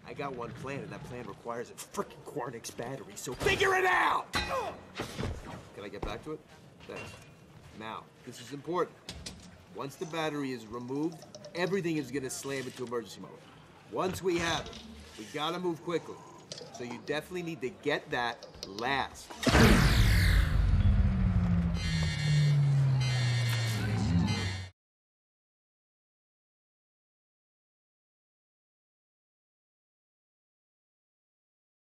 I got one plan, and that plan requires a frickin' Quarnix battery, so figure it out! Can I get back to it? Thanks. Now, this is important. Once the battery is removed, everything is gonna slam into emergency mode. Once we have it, we gotta move quickly. So you definitely need to get that last.